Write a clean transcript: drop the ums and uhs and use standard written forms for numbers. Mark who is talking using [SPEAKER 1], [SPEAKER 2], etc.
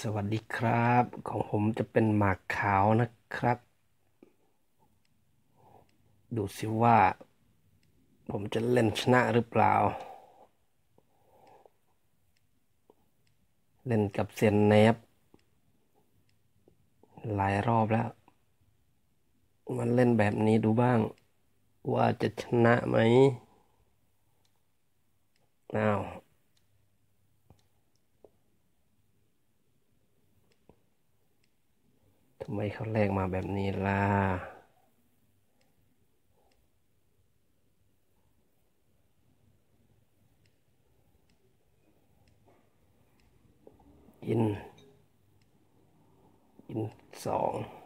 [SPEAKER 1] สวัสดีครับของผมจะเป็นหมากขาวนะครับดูสิว่าผมจะเล่นชนะหรือเปล่าเล่นกับเซียนเนฟหลายรอบแล้วมันเล่นแบบนี้ดูบ้างว่าจะชนะไหมอ้าวทำไมเขาแลกมาแบบนี้ล่ะอินอินสอง